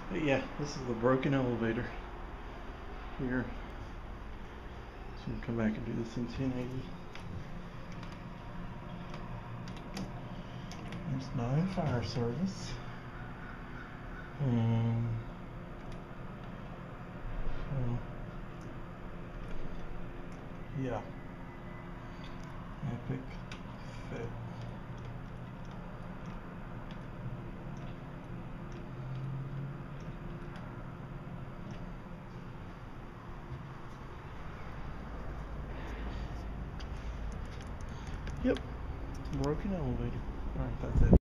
But yeah, this is the broken elevator here. So we'll come back and do this in 1080. There's 9 fire service. And yeah, epic fit. Yep, broken elevator. Alright, that's it.